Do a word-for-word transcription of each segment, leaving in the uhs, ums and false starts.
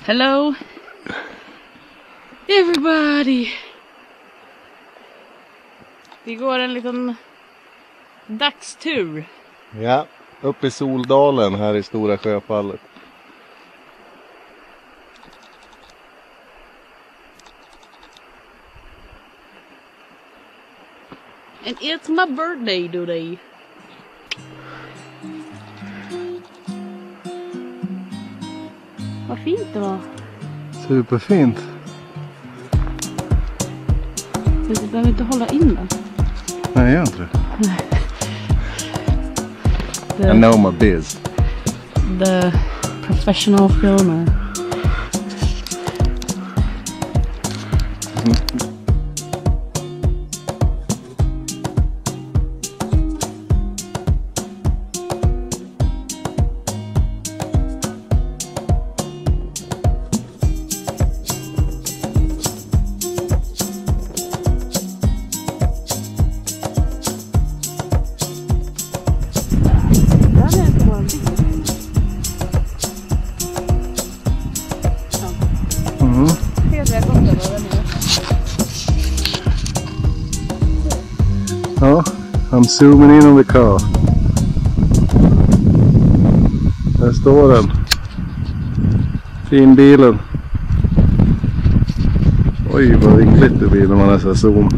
Hello everybody. Vi går en liten dagstur. Ja, upp i Soldalen här i Stora Sjöfallet. And it's my birthday today. Vad fint det var. Superfint. Du behöver inte hålla in den. Nej, jag gör inte det. The, I know my biz. The professional filmer. Ja, I'm zooming in on the car. Där står den. Fin bilen. Oj, vad vinkligt det blir när man är så zoom.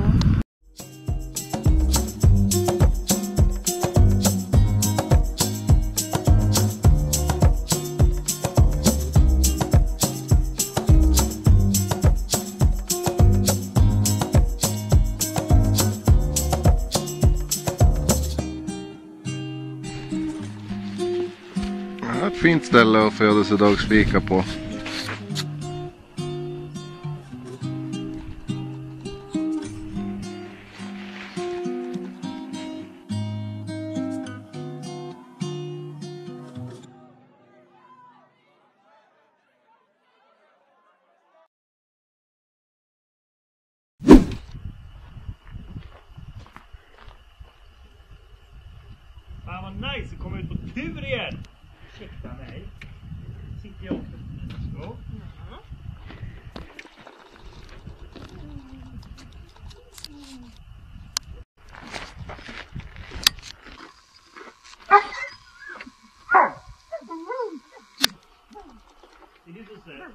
Ett fint ställe att födelsedagsfika på. Fan vad nice att komma ut på tur igen. Ursäkta mig. Sitter jag också så. Det är så sött.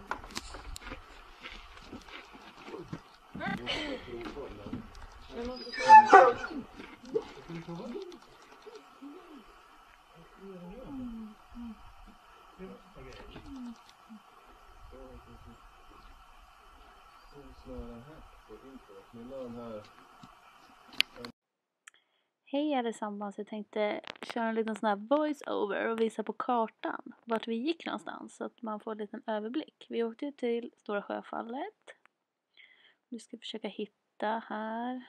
Hej allesammans, jag tänkte köra en liten sån här voice over och visa på kartan vart vi gick någonstans så att man får en liten överblick. Vi åkte ju till Stora Sjöfallet. Nu ska vi försöka hitta här.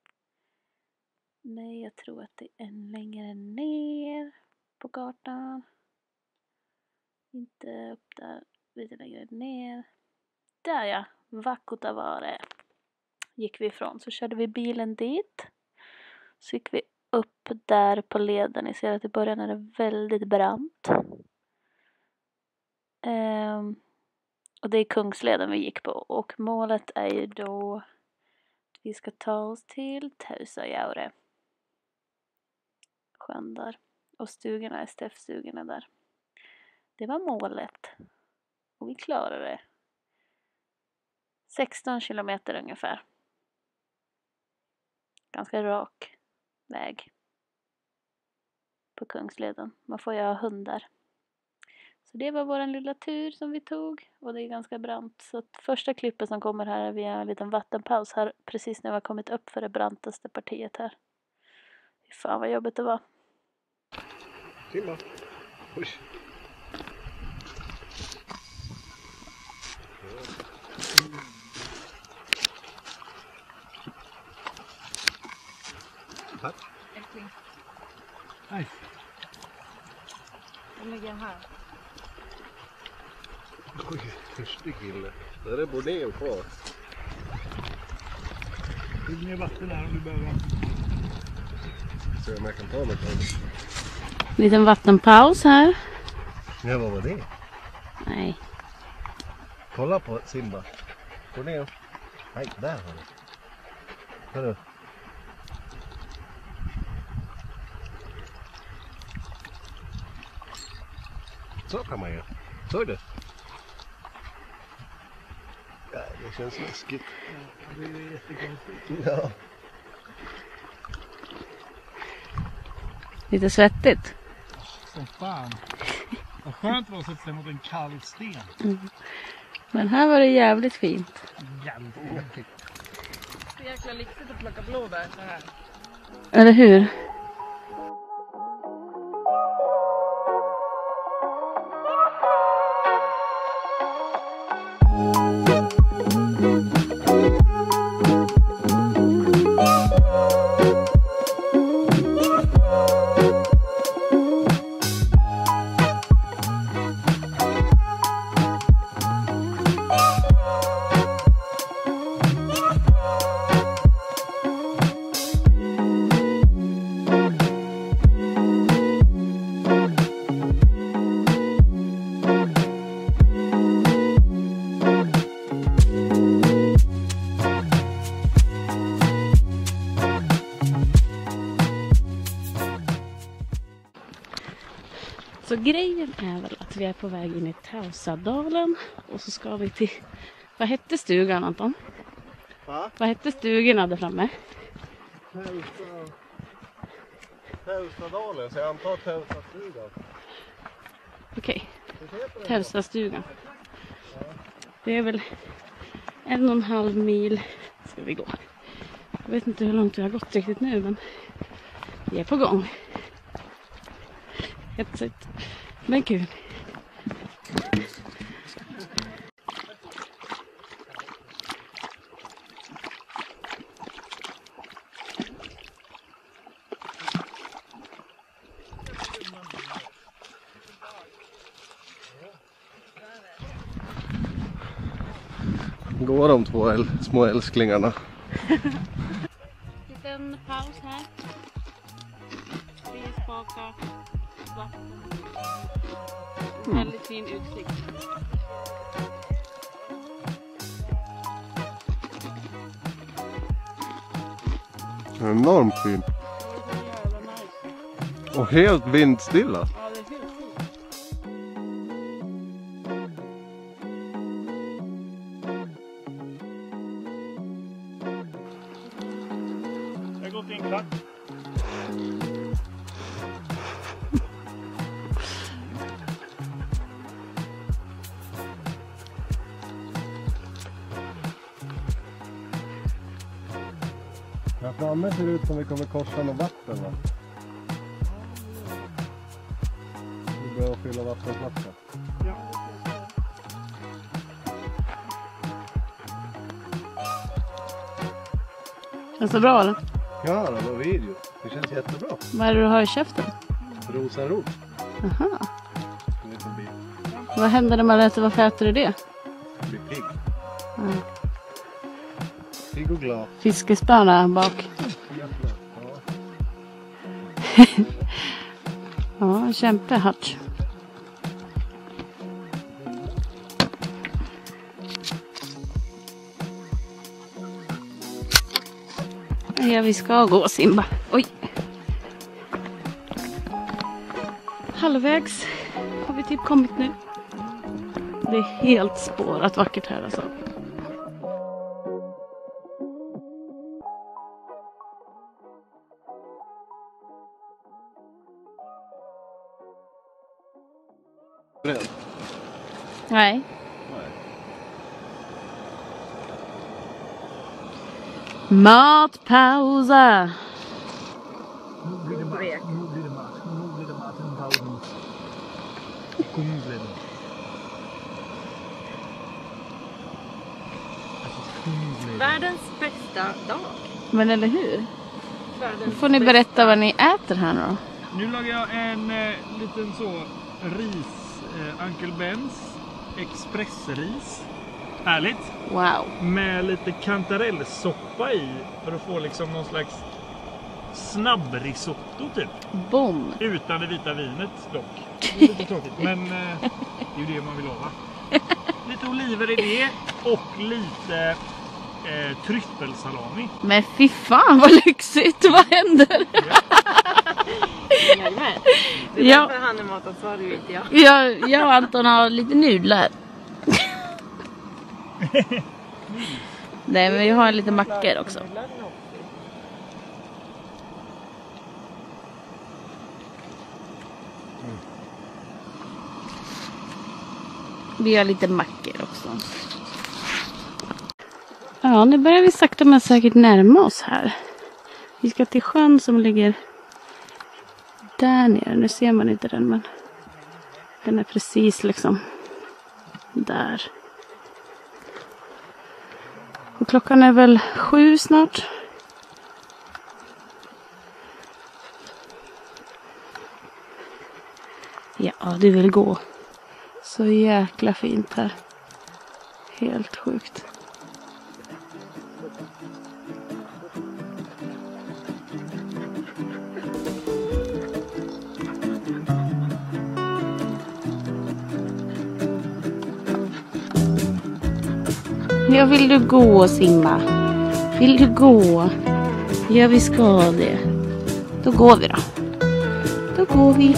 Nej, jag tror att det är längre ner på kartan. Inte upp där, lite längre ner. Där ja, Vakkutavare gick vi ifrån. Så körde vi bilen dit. Så gick vi upp där på leden. Ni ser att i början är det väldigt brant. Um, och det är Kungsleden vi gick på. Och målet är ju då att vi ska ta oss till Teusajaure. Sjön där. Och stugorna, S T F-stugorna där. Det var målet. Och vi klarade det. sexton kilometer ungefär. Ganska rak väg. På Kungsleden. Man får ju ha hundar. Så det var vår lilla tur som vi tog. Och det är ganska brant. Så att första klippet som kommer här är vi har en liten vattenpaus här. Precis när vi har kommit upp för det brantaste partiet här. Fan vad jobbigt det var. Timma. Oj. Tack. Äckling. Nej. Jag lägger den här. Oj, törstig kille. Där är bordel kvar. Det blir vatten här om du behöver. Se om jag kan ta mig på Liten vattenpaus här. Ja, vad var det? Nej. Kolla på Simba. Gå ner. Nej, där har du. Hörru. Så kan man göra. Såg du? Ja, det känns läskigt. Ja, det är jättekonstigt. Ja. Lite svettigt. Som fan. Vad skönt var att sätta sig mot en kall sten. Mm. Men här var det jävligt fint. Jävligt fint. Det är jäkla lyxigt att plocka blåbär så här. Eller hur? Så grejen är väl att vi är på väg in i Tausadalen och så ska vi till, vad hette stugan Anton? Va? Vad hette stugorna där framme? Tausa... Tausadalen, så jag antar Tausastugan. Okej, Tausastugan. Det är väl en och en halv mil ska vi gå. Jag vet inte hur långt vi har gått riktigt nu, men vi är på gång. Hetsigt, men kul. Går de två äl små älsklingarna. Liten paus här. Vi smakar vatten. Väldigt fin utsikt. Enormt fin. Och helt vindstilla. Ja, det är helt fint. Jag har gått in klart. Här framme ser det ut som vi kommer korsa med vatten, va? Vi börjar fylla vattenflaska. Ja. Känns det bra eller? Ja, det var video. Det känns jättebra. Vad är det du har i käften? Rosarot. Aha. En liten bit. Vad händer när man äter? Varför äter du det? Det blir pigg. Ja. Pigg och glad. Fiskespön där bak. Jävlar. Ja. Ja, kämpehatch. Ja, vi ska gå Simba. Oj. Halvvägs har vi typ kommit nu. Det är helt spårat vackert här alltså. Beredd? Nej. Matpausa. Nu blir det marsch. Nu blir det marsch. Nu blir det marsch. En pausen. Nu blir det. Världens bästa dag. Men eller hur? Nu Världens får ni berätta vad ni äter här då. Nu lagar jag en eh, liten så ris, eh, Uncle Bens expressris. Härligt. Wow. Med lite kantarellsoppa i för att få liksom någon slags snabbrisotto typ. Boom. Utan det vita vinet dock. Det är lite tråkigt, men eh, det är ju det man vill ha. Lite lite oliver i det och lite eh, tryffelsalami. Men fy fan vad lyxigt, vad händer? Jajamän. Det är Ja. därför han är matansvarig, vet jag. Jag, jag och Anton har lite nudlar. Nej, men vi har lite mackor också. Vi har lite mackor också. Ja, nu börjar vi sakta men säkert närma oss här. Vi ska till sjön som ligger där nere. Nu ser man inte den, men den är precis liksom där. Och klockan är väl sju snart. Ja, du vill gå. Så jäkla fint här. Helt sjukt. Ja, vill du gå, Simma? Vill du gå? Ja, vi ska det. Då går vi då. Då går vi.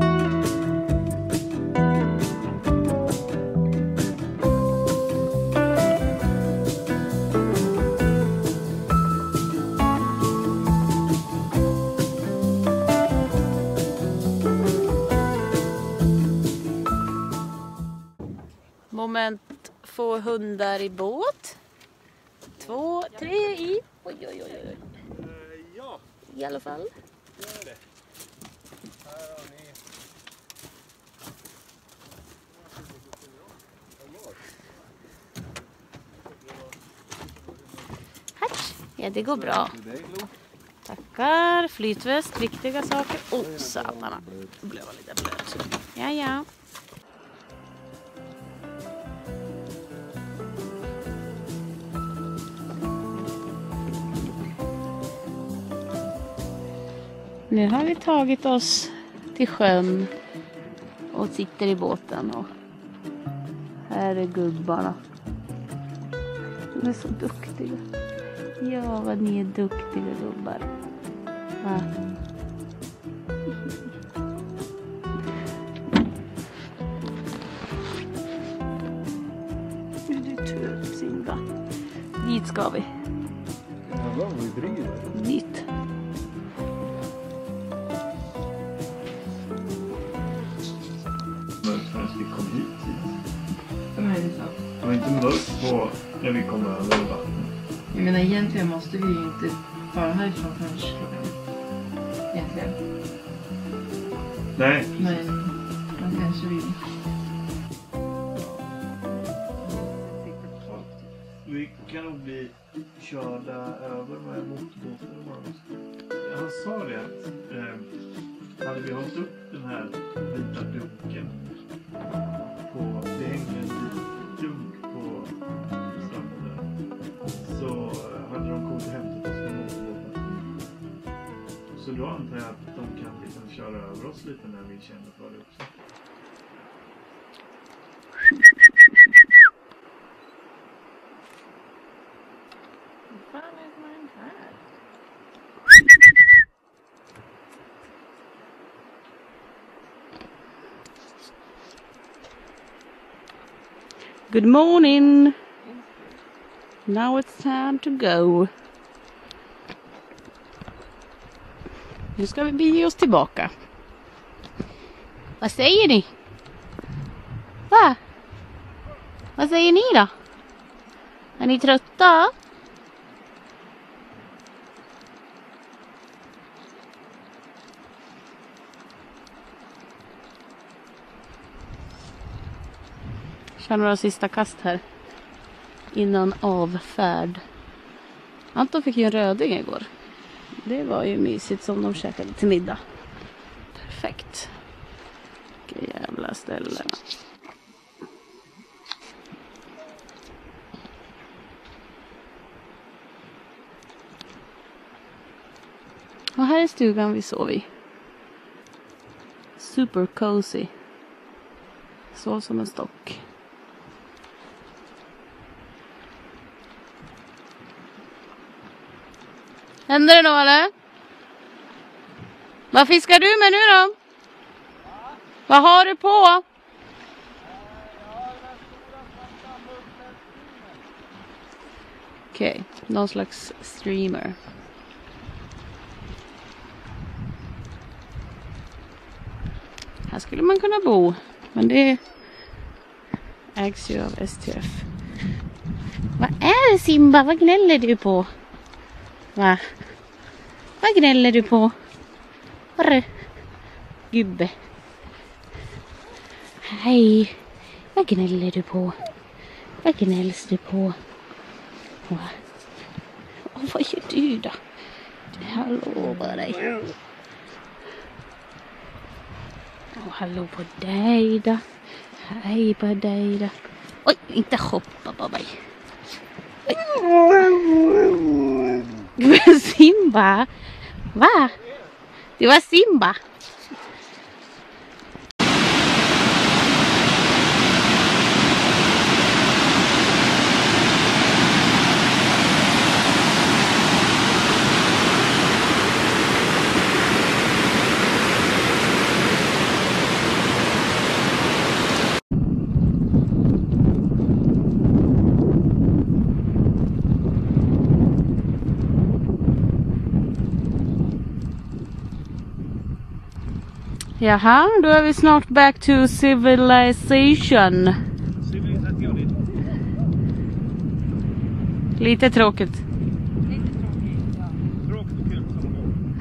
Moment få hundar i båt. Två, tre i. Oj, oj, oj, oj. Ja, I alla fall. gör det. Hatch. Ja, det går bra. Tackar. Flytväst, viktiga saker. Åh, oh, satarna. Det blev lite blöt. Ja, ja. Nu har vi tagit oss till sjön och sitter i båten. Och här är gubbarna. De är så duktiga. Ja, vad ni är duktiga gubbar. Va? Du är trött, Simba. Dit ska vi. Ja, vi driver. Dit. Förrän vi kom hit. Men är det så? Det var inte mörkt på när vi kom över vattnet. Jag menar, egentligen måste vi ju inte fara härifrån förrän klockan. Egentligen. Nej. Men man kanske vill. Vi kan nog bli körda över med motorbåten imorgon. Han sa det att eh, hade vi hållit upp den här vita dunken på, det hänger en vit dunk på stranden, så hade de kommit hem till oss med motorbåten. Så då antar jag att de kan liksom köra över oss lite när vi känner för det också. Vad fan är man här? Good morning. Now it's time to go. Nu ska vi bege oss tillbaka. Vad säger ni? Va? Vad säger ni då? Är ni trötta? Kör några sista kast här innan avfärd. Anton fick ju en röding igår. Det var ju mysigt som de käkade till middag. Perfekt. Vilka jävla ställen. Och här är stugan vi sov i. Super cozy. Sov som en stock. Händer det något eller? Vad fiskar du med nu då? Vad har du på? Okej, okay, någon slags streamer. Här skulle man kunna bo, men det ägs ju av S T F. Vad är det, Simba? Vad gnäller du på? Va? Vad gnäller du på? Varre? Gubbe. Hej. Vad gnäller du på? Vad gnälls du på? Va? Och vad gör du då? Hallå på dig. Och hallå på dig då. Hej på dig då. Oj, inte hoppa på mig. Oj. Simba. Va? Det var Simba. Jaha, då är vi snart back to civilization. Lite tråkigt. Lite tråkigt, ja. Tråkigt och kul som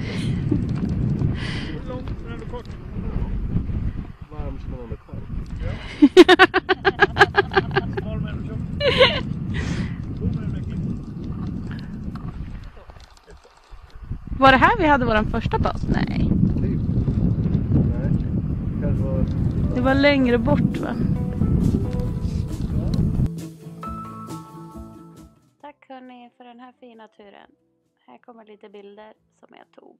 långt men ändå kort. Varm som man är själv. Smal men ändå tjock. Var det här vi hade våran första pass? Nej. Det var längre bort, va? Tack hörni för den här fina turen. Här kommer lite bilder som jag tog.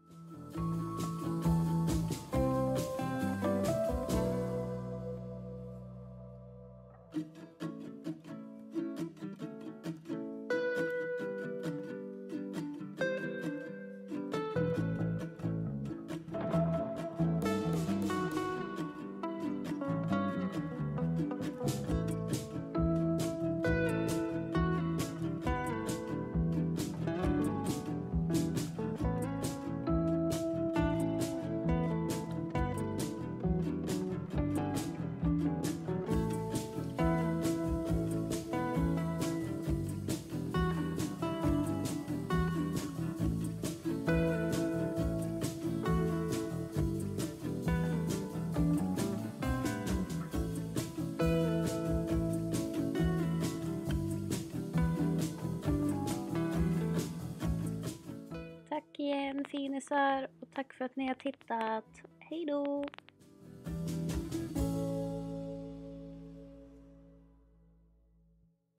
Tack igen finisar och tack för att ni har tittat. Hej då!